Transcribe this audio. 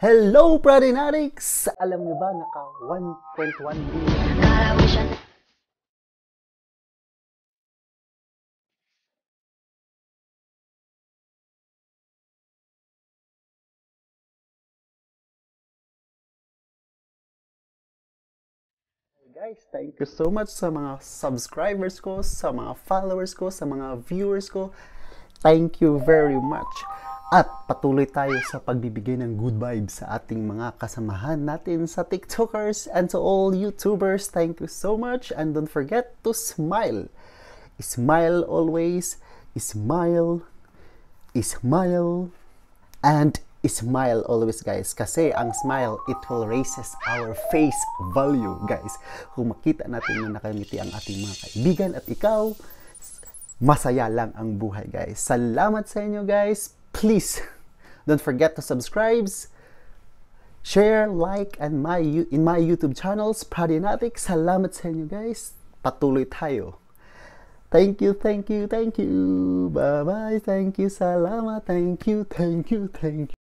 Hello, Pradinatics! Alam niyo ba, naka 1.1 million. Guys, thank you so much sa mga subscribers ko, sa mga followers ko, sa mga viewers ko. Thank you very much. At patuloy tayo sa pagbibigay ng good vibes sa ating mga kasamahan natin sa TikTokers and to all YouTubers. Thank you so much and don't forget to smile. Smile always. Smile. Smile. And smile always, guys. Kasi ang smile, it will raises our face value, guys. Kung makita natin na nakangiti ang ating mga kaibigan at ikaw, masaya lang ang buhay, guys. Salamat sa inyo, guys. Please, don't forget to subscribe, share, like, and in my YouTube channels, Pradinatics. Salamat sa inyo, guys. Patuloy tayo. Thank you, thank you, thank you. Bye-bye. Thank you, salamat. Thank you, thank you, thank you.